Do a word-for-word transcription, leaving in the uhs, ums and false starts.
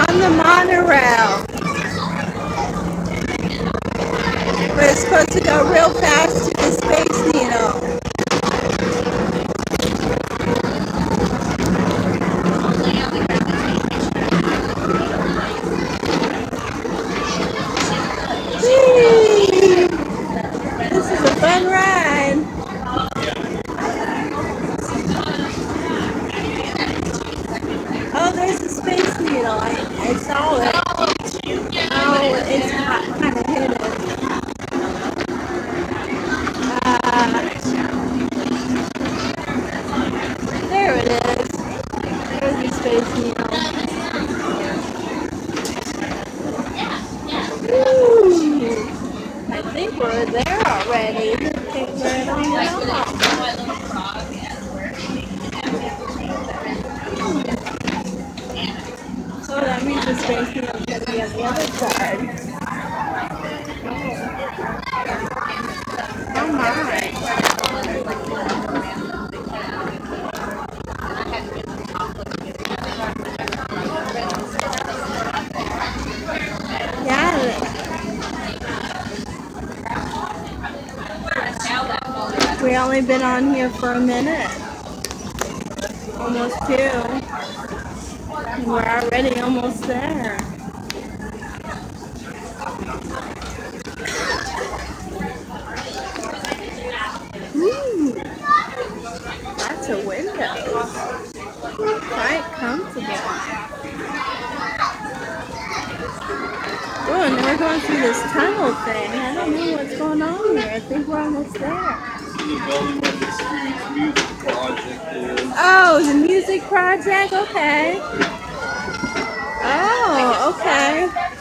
on the monorail. We're supposed to go real fast to the Space Needle. Whee! This is a fun ride. Oh, there's the Space Needle. I, I saw it. Oh, it's kind of hidden. Uh, there it is. There's the Space Needle. Ooh, I think we're there already. Take right on off. So that means the Space Needle is going to be on the other side. Oh my. Yeah. We only been on here for a minute. Almost two. And we're already almost there. Ooh, lots of windows. Quite comfortable. Oh, and we're going through this tunnel thing. I don't know what's going on here. I think we're almost there. Oh, the music project? Okay. Oh, okay.